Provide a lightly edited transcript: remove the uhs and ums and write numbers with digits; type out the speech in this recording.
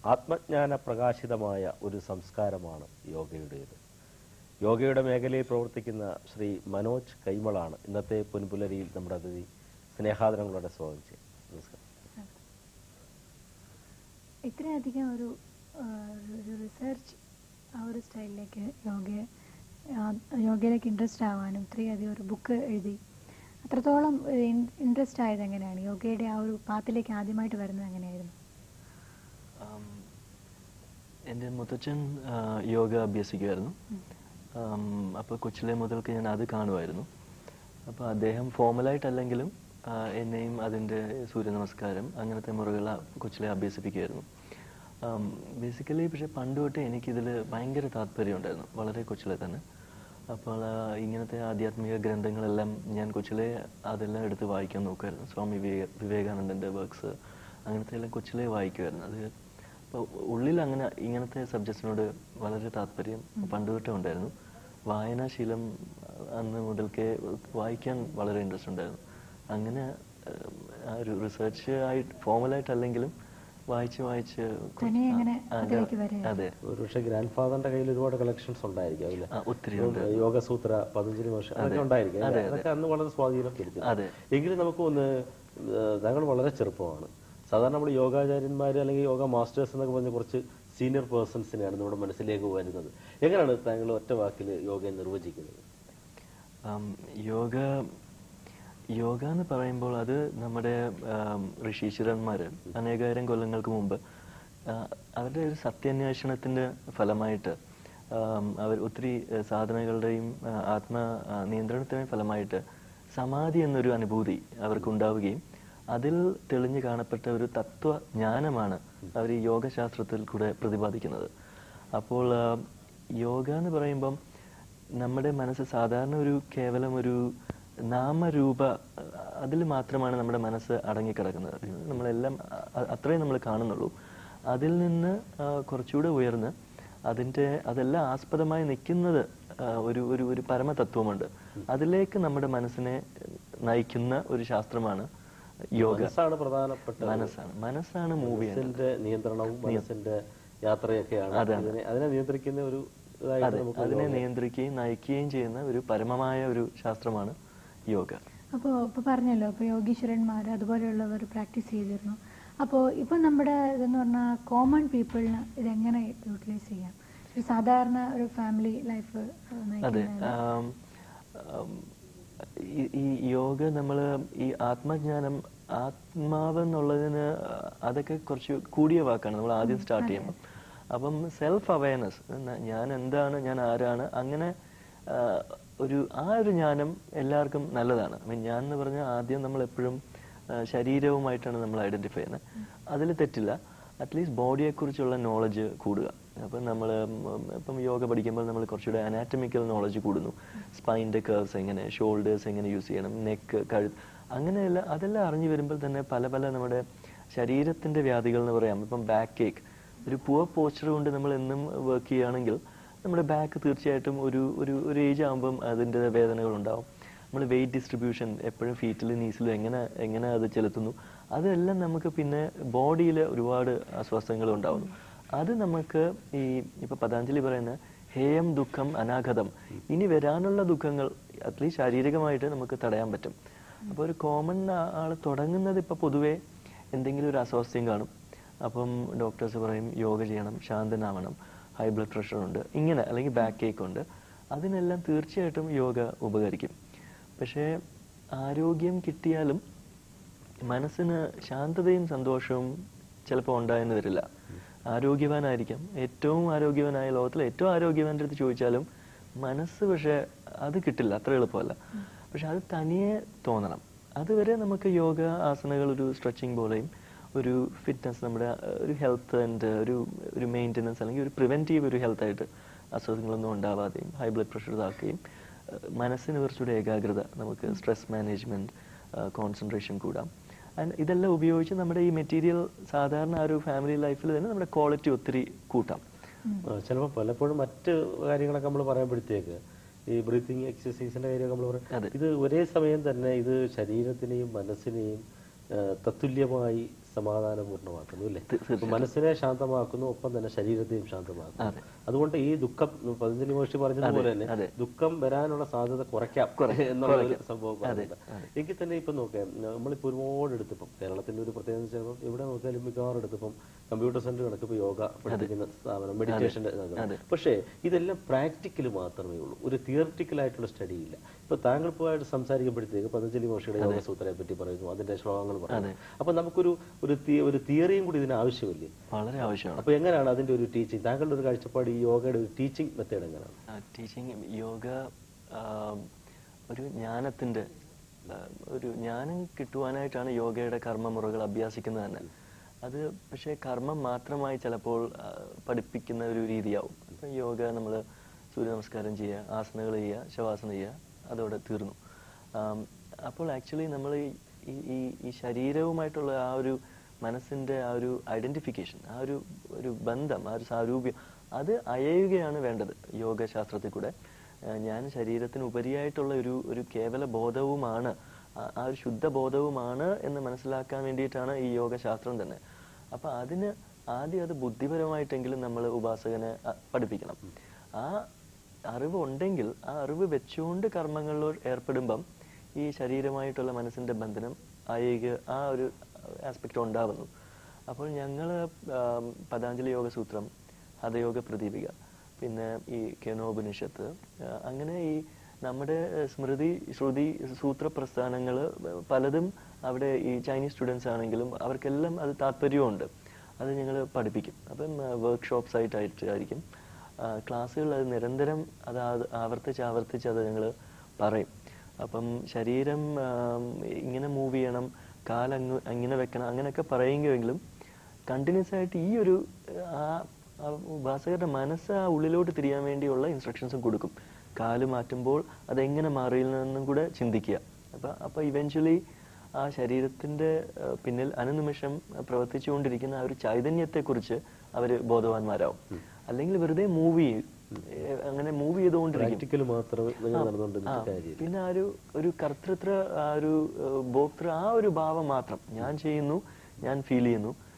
ആത്മജ്ഞാന പ്രകാശിതമായ ഒരു സംസ്കാരമാണ് യോഗയുടേത്. യോഗയുടെ മേഖലയിൽ പ്രവർത്തിക്കുന്ന ശ്രീ മനോജ് കൈമളാണ് ഇന്നത്തെ പൊൻപുലരിയിൽ നമ്മുടെ അതിഥി. സ്നേഹാദരങ്ങളോടെ സ്വാഗതം ചെയ്യും. നമസ്കാരം. ഇത്രയധികം ഒരു റിസർച്ച് ആ ഒരു സ്റ്റൈലിലേക്ക് യോഗയിലേക്ക് ഇൻട്രസ്റ്റ് ആവാനും ഇത്രയധികം ഒരു ബുക്ക് എഴുതി അത്രത്തോളം ഇൻട്രസ്റ്റ് ആയത് എങ്ങനെയാണ്? യോഗയുടെ ആ ഒരു പാത്തിലേക്ക് ആദ്യമായിട്ട് വരുന്നത് എങ്ങനെയായിരുന്നു? എൻ്റെ മുത്തച്ഛൻ യോഗ അഭ്യസിക്കുമായിരുന്നു. അപ്പോൾ കൊച്ചിലെ മുതൽക്ക് ഞാൻ അത് കാണുമായിരുന്നു. അപ്പോൾ അദ്ദേഹം ഫോമലായിട്ടല്ലെങ്കിലും എന്നെയും അതിൻ്റെ സൂര്യ നമസ്കാരം അങ്ങനത്തെ മുറകൾ കൊച്ചിലെ അഭ്യസിപ്പിക്കുമായിരുന്നു. ബേസിക്കലി പക്ഷേ പണ്ട് തൊട്ടേ എനിക്കിതിൽ ഭയങ്കര താല്പര്യം ഉണ്ടായിരുന്നു, വളരെ കൊച്ചിലെ തന്നെ. അപ്പോൾ ഇങ്ങനത്തെ ആധ്യാത്മിക ഗ്രന്ഥങ്ങളെല്ലാം ഞാൻ കൊച്ചിലെ അതെല്ലാം എടുത്ത് വായിക്കാൻ നോക്കുമായിരുന്നു. സ്വാമി വിവേകാനന്ദൻ്റെ വർക്ക്സ് അങ്ങനത്തെ എല്ലാം കൊച്ചിലെ വായിക്കുമായിരുന്നു. അത് അപ്പോൾ ഉള്ളിൽ ഇങ്ങനത്തെ സബ്ജക്ട്സിനോട് വളരെ താല്പര്യം പണ്ട് തൊട്ടേ ഉണ്ടായിരുന്നു. വായനാശീലം അന്ന് മുതൽക്കേ വായിക്കാൻ വളരെ ഇൻട്രസ്റ്റ് ഉണ്ടായിരുന്നു. അങ്ങനെ ഒരു റിസർച്ച് ആയിട്ട് ഫോമലായിട്ടല്ലെങ്കിലും വായിച്ച് അതെ. ഒരുപക്ഷെ ഗ്രാൻഡ് ഫാദറിന്റെ കയ്യിൽ ഒരുപാട് കളക്ഷൻസ് ഉണ്ടായിരിക്കും. ഒത്തിരി യോഗസൂത്ര, പതഞ്ജലി ഭാഷ അതൊക്കെ ഉണ്ടായിരിക്കും. അതൊക്കെ അന്ന് വളരെ സ്വാധീനം ചെലുത്തി. എങ്കിലും നമുക്ക് ഒന്ന്, താങ്കൾ വളരെ ചെറുപ്പമാണ്. സാധാരണ നമ്മൾ യോഗാചാര്യന്മാർ അല്ലെങ്കിൽ യോഗ മാസ്റ്റേഴ്സ് എന്നൊക്കെ പറഞ്ഞ കുറച്ച് സീനിയർ പേഴ്സൺസിനെയാണ് നമ്മുടെ മനസ്സിലേക്ക് വരുന്നത്. എങ്ങനെയാണ് താങ്കൾ ഒറ്റ വാക്കിൽ യോഗയെ നിർവചിക്കുന്നത്? യോഗ എന്ന് പറയുമ്പോൾ അത് നമ്മുടെ ഋഷീശ്വരന്മാർ അനേകായിരം കൊല്ലങ്ങൾക്ക് മുമ്പ് അവരുടെ ഒരു സത്യാന്വേഷണത്തിന്റെ ഫലമായിട്ട് അവർ ഒത്തിരി സാധനകളുടെയും നിയന്ത്രണത്തിന്റെയും ഫലമായിട്ട് സമാധി എന്നൊരു അനുഭൂതി അവർക്കുണ്ടാവുകയും അതിൽ തെളിഞ്ഞു കാണപ്പെട്ട ഒരു തത്വജ്ഞാനമാണ് അവർ ഈ യോഗശാസ്ത്രത്തിൽ കൂടെ പ്രതിപാദിക്കുന്നത്. അപ്പോൾ യോഗ എന്ന് പറയുമ്പം നമ്മുടെ മനസ്സ് സാധാരണ കേവലം ഒരു നാമരൂപ അതിൽ മാത്രമാണ് നമ്മുടെ മനസ്സ് അടങ്ങിക്കിടക്കുന്നത്. നമ്മളെല്ലാം അത്രയും നമ്മൾ കാണുന്നുള്ളൂ. അതിൽ നിന്ന് കുറച്ചുകൂടെ ഉയർന്ന് അതെല്ലാം ആസ്പദമായി നിൽക്കുന്നത് ഒരു പരമതത്വമുണ്ട്. അതിലേക്ക് നമ്മുടെ മനസ്സിനെ നയിക്കുന്ന ഒരു ശാസ്ത്രമാണ് യോഗ. പ്രധാനപ്പെട്ട മനസ്സാണ് മൂവിന്റെ നിയന്ത്രണവും മനസ്സിന്റെ യാത്രയൊക്കെയാണ് അതിനെ നിയന്ത്രിക്കുന്ന ഒരു അതിനെ നിയന്ത്രിക്കുകയും നയിക്കുകയും ചെയ്യുന്ന ഒരു പരമമായ ഒരു ശാസ്ത്രമാണ് യോഗ. അപ്പോൾ ഇപ്പൊ പറഞ്ഞല്ലോ, ഇപ്പൊ യോഗീശ്വരന്മാർ അതുപോലെയുള്ളവർ പ്രാക്ടീസ് ചെയ്തിരുന്നു. അപ്പോൾ ഇപ്പൊ നമ്മുടെ ഇതെന്ന് പറഞ്ഞാൽ കോമൺ പീപ്പിളിന് ഇതെങ്ങനെ യൂട്ടിലൈസ് ചെയ്യാം? ഒരു സാധാരണ ഒരു ഫാമിലി ലൈഫ്. അതെ, ഈ യോഗ നമ്മള് ഈ ആത്മജ്ഞാനം, ആത്മാവ് എന്നുള്ളതിന് അതൊക്കെ കുറച്ച് കൂടിയ വാക്കാണ് നമ്മൾ ആദ്യം സ്റ്റാർട്ട് ചെയ്യുമ്പോൾ. അപ്പം സെൽഫ് അവയർനെസ്, ഞാൻ എന്താണ്, ഞാൻ ആരാണ്, അങ്ങനെ ആ ഒരു ജ്ഞാനം എല്ലാവർക്കും നല്ലതാണ്. ഞാൻ എന്ന് പറഞ്ഞാൽ ആദ്യം നമ്മൾ എപ്പോഴും ശരീരവുമായിട്ടാണ് നമ്മൾ ഐഡന്റിഫൈ ചെയ്യുന്നത്. അതിൽ തെറ്റില്ല. അറ്റ്ലീസ്റ്റ് ബോഡിയെ കുറിച്ചുള്ള നോളജ് കൂടുക. അപ്പം നമ്മൾ ഇപ്പം യോഗ പഠിക്കുമ്പോൾ നമ്മൾ കുറച്ചുകൂടെ അനാറ്റമിക്കൽ നോളജ് കൂടുന്നു. സ്പൈൻ്റെ കർവ്സ് എങ്ങനെ, ഷോൾഡേഴ്സ് എങ്ങനെ യൂസ് ചെയ്യണം, നെക്ക്, കഴുത്ത്, അങ്ങനെയല്ല അതെല്ലാം അറിഞ്ഞു വരുമ്പോൾ തന്നെ പല നമ്മുടെ ശരീരത്തിന്റെ വ്യാധികൾ എന്ന് പറയാം. ഇപ്പം ബാക്ക് ഏക്ക്, ഒരു പുവർ പോസ്ചർ കൊണ്ട് നമ്മൾ എന്നും വർക്ക് ചെയ്യുകയാണെങ്കിൽ നമ്മുടെ ബാക്ക് തീർച്ചയായിട്ടും ഒരു ഏജ് ആകുമ്പം അതിൻ്റെ വേദനകൾ ഉണ്ടാവും. നമ്മൾ വെയിറ്റ് ഡിസ്ട്രിബ്യൂഷൻ എപ്പോഴും ഫീറ്റിലും നീസിലും എങ്ങനെ അത് ചെലുത്തുന്നു, അതെല്ലാം നമുക്ക് പിന്നെ ബോഡിയിൽ ഒരുപാട് അസ്വസ്ഥതകൾ ഉണ്ടാവുന്നു. അത് നമുക്ക് ഇപ്പൊ പതഞ്ജലി പറയുന്ന ഹേയം ദുഃഖം അനാഗതം, ഇനി വരാനുള്ള ദുഃഖങ്ങൾ അറ്റ്ലീസ്റ്റ് ശാരീരികമായിട്ട് നമുക്ക് തടയാൻ പറ്റും. അപ്പോൾ ഒരു കോമൺ ആൾ തുടങ്ങുന്നത് ഇപ്പൊ പൊതുവെ എന്തെങ്കിലും ഒരു അസ്വാസ്ഥ്യം കാണും. അപ്പം ഡോക്ടേഴ്സ് പറയും യോഗ ചെയ്യണം, ശാന്തനാവണം, ഹൈ ബ്ലഡ് പ്രഷർ ഉണ്ട്, ഇങ്ങനെ, അല്ലെങ്കിൽ ബാക്ക് ഏക്ക് ഉണ്ട്. അതിനെല്ലാം തീർച്ചയായിട്ടും യോഗ ഉപകരിക്കും. പക്ഷേ ആരോഗ്യം കിട്ടിയാലും മനസ്സിന് ശാന്തതയും സന്തോഷവും ചിലപ്പോൾ ഉണ്ടായെന്ന് വരില്ല. ആരോഗ്യവാനായിരിക്കാം, ഏറ്റവും ആരോഗ്യവാനായ ലോകത്തിലെ ഏറ്റവും ആരോഗ്യവാൻ്റെ അടുത്ത് ചോദിച്ചാലും മനസ്സ് പക്ഷെ അത് കിട്ടില്ല, അത്ര എളുപ്പമല്ല. പക്ഷെ അത് തനിയെ തോന്നണം. അതുവരെ നമുക്ക് യോഗ ആസനകൾ ഒരു സ്ട്രെച്ചിങ് പോലെയും ഒരു ഫിറ്റ്നസ്, നമ്മുടെ ഒരു ഹെൽത്ത് ആൻഡ് ഒരു മെയിൻ്റനൻസ് അല്ലെങ്കിൽ ഒരു പ്രിവെൻറ്റീവ് ഒരു ഹെൽത്തായിട്ട് അസുഖങ്ങളൊന്നും ഉണ്ടാവാതെയും ഹൈ ബ്ലഡ് പ്രഷർ ഇതാക്കുകയും മനസ്സിന് കുറച്ചുകൂടെ ഏകാഗ്രത, നമുക്ക് സ്ട്രെസ് മാനേജ്മെന്റ്, കോൺസെൻട്രേഷൻ കൂടാം. ആൻഡ് ഇതെല്ലാം ഉപയോഗിച്ച് നമ്മുടെ ഈ മെറ്റീരിയൽ സാധാരണ ആ ഒരു ഫാമിലി ലൈഫിൽ തന്നെ നമ്മുടെ ക്വാളിറ്റി ഒത്തിരി കൂട്ടാം. ചിലപ്പോൾ പലപ്പോഴും മറ്റ് കാര്യങ്ങളൊക്കെ നമ്മൾ പറയുമ്പോഴത്തേക്ക് ഈ ബ്രീത്തിങ് എക്സസൈസിന്റെ കാര്യമൊക്കെ നമ്മൾ പറയും, ഇത് ഒരേ സമയം തന്നെ ഇത് ശരീരത്തിനെയും മനസ്സിനെയും തത്തുല്യമായി സമാധാനപൂർണ്ണമാക്കുന്നു അല്ലേ? മനസ്സിനെ ശാന്തമാക്കുന്നു, ഒപ്പം തന്നെ ശരീരത്തെയും ശാന്തമാക്കുന്നു. അതുകൊണ്ട് ഈ ദുഃഖം പതഞ്ജലി മഹർഷി പറഞ്ഞതുപോലെ തന്നെ ദുഃഖം വരാനുള്ള സാധ്യത കുറയ്ക്കാം എന്നുള്ള ഒരു സംഭവം പറയുന്നുണ്ട്. എങ്കിൽ തന്നെ ഇപ്പൊ നോക്കാം, നമ്മളിപ്പോ ഒരുപാട് എടുത്തിപ്പം കേരളത്തിന്റെ ഒരു പ്രത്യേകത വെച്ചാൽ എവിടെ നോക്കിയാലും മിക്കവാറും എടുത്തിപ്പം കമ്പ്യൂട്ടർ സെന്റർ കണക്ക് ഇപ്പൊ യോഗ പഠിപ്പിക്കുന്ന സ്ഥാപനം, മെഡിറ്റേഷന്റെ. പക്ഷേ ഇതെല്ലാം പ്രാക്ടിക്കൽ മാത്രമേ ഉള്ളൂ, ഒരു തിയറിറ്റിക്കൽ ആയിട്ടുള്ള സ്റ്റഡി ഇല്ല. ഇപ്പൊ താങ്കൾ പോയിട്ട് സംസാരിക്കുമ്പോഴത്തേക്ക് പതഞ്ജലി മഹർഷിയുടെ യോഗസൂത്രയെ പറ്റി പറയുന്നു, അതിന്റെ ശ്ലോകങ്ങൾ പറയുന്നു. അപ്പൊ നമുക്കൊരു ഒരു തിയറിയും കൂടി ഇതിന് ആവശ്യമില്ലേ? വളരെ ആവശ്യമാണ്. അപ്പൊ എങ്ങനെയാണ് അതിന്റെ ഒരു ടീച്ചിങ്, താങ്കളുടെ ഒരു കാഴ്ചപ്പാട് ഈ യോഗയുടെ ഒരു ടീച്ചിങ് മെത്തേഡ് എങ്ങനെയാണ്? ടീച്ചിങ് യോഗ ഒരു ജ്ഞാനത്തിന്റെ ഒരു ജ്ഞാനം കിട്ടുവാനായിട്ടാണ് യോഗയുടെ കർമ്മമുറകൾ അഭ്യാസിക്കുന്നത് തന്നെ. അത് പക്ഷേ കർമ്മം മാത്രമായി ചിലപ്പോൾ പഠിപ്പിക്കുന്ന ഒരു രീതിയാവും. ഇപ്പം യോഗ നമ്മൾ സൂര്യ നമസ്കാരം ചെയ്യുക, ആസനകൾ ചെയ്യുക, ശവാസന ചെയ്യുക, അതോടെ തീർന്നു. അപ്പോൾ ആക്ച്വലി നമ്മൾ ഈ ശരീരവുമായിട്ടുള്ള ആ ഒരു മനസ്സിന്റെ ആ ഒരു ഐഡന്റിഫിക്കേഷൻ, ആ ഒരു ബന്ധം, ആ ഒരു സാരൂപ്യം, അത് അയയുകയാണ് വേണ്ടത് യോഗശാസ്ത്രത്തിൽ കൂടെ. ഞാൻ ശരീരത്തിന് ഉപരിയായിട്ടുള്ള ഒരു കേവല ബോധവുമാണ്, ആ ഒരു ശുദ്ധ ബോധവുമാണ് എന്ന് മനസ്സിലാക്കാൻ വേണ്ടിയിട്ടാണ് ഈ യോഗശാസ്ത്രം തന്നെ. അപ്പൊ അതിന് ആദ്യം അത് ബുദ്ധിപരമായിട്ടെങ്കിലും നമ്മൾ ഉപാസകനെ പഠിപ്പിക്കണം. ആ അറിവ് ഉണ്ടെങ്കിൽ ആ അറിവ് വെച്ചുകൊണ്ട് കർമ്മങ്ങളിൽ ഏർപ്പെടുമ്പം ഈ ശരീരമായിട്ടുള്ള മനസ്സിന്റെ ബന്ധനം ആ ഒരു ആസ്പെക്ട് ഉണ്ടാവുന്നു. അപ്പോൾ ഞങ്ങൾ പതാഞ്ജലി യോഗസൂത്രം, ഹതയോഗ പ്രദീപിക, പിന്നെ ഈ കേനോപനിഷത്ത്, അങ്ങനെ ഈ നമ്മുടെ സ്മൃതി ശ്രുതി സൂത്ര പ്രസ്ഥാനങ്ങൾ പലതും അവിടെ ഈ ചൈനീസ് സ്റ്റുഡൻസ് ആണെങ്കിലും അവർക്കെല്ലാം അത് താല്പര്യമുണ്ട്. അത് ഞങ്ങൾ പഠിപ്പിക്കും. അപ്പം വർക്ക്ഷോപ്സ് ആയിട്ടായിരിക്കും ക്ലാസ്സുകൾ. അത് നിരന്തരം അത് ആവർത്തിച്ച് അത് ഞങ്ങൾ പറയും. അപ്പം ശരീരം ഇങ്ങനെ മൂവ് ചെയ്യണം, അങ്ങനെ വെക്കണം, അങ്ങനെയൊക്കെ പറയുമെങ്കിലും കണ്ടിന്യൂസ് ആയിട്ട് ഈ ഒരു ഉപാസകരുടെ മനസ്സ് ആ ഉള്ളിലോട്ട് തിരിയാൻ വേണ്ടിയുള്ള ഇൻസ്ട്രക്ഷൻസും കൊടുക്കും. കാല് മാറ്റുമ്പോൾ അതെങ്ങനെ മാറിയില്ലെന്നും കൂടെ ചിന്തിക്കുക. അപ്പൊ ഇവൻച്വലി ആ ശരീരത്തിന്റെ പിന്നിൽ അനുനിമിഷം പ്രവർത്തിച്ചുകൊണ്ടിരിക്കുന്ന ആ ഒരു ചൈതന്യത്തെക്കുറിച്ച് അവർ ബോധവാന്മാരാവും. അല്ലെങ്കിൽ വെറുതെ മൂവ് ചെയ്യും, അങ്ങനെ മൂവ് ചെയ്തുകൊണ്ടിരിക്കും. പിന്നെ ആ ഒരു കർത്തൃത്വ, ആ ഒരു ഭോക്തൃ, ആ ഒരു ഭാവം മാത്രം, ഞാൻ ചെയ്യുന്നു, ഞാൻ ഫീൽ ചെയ്യുന്നു,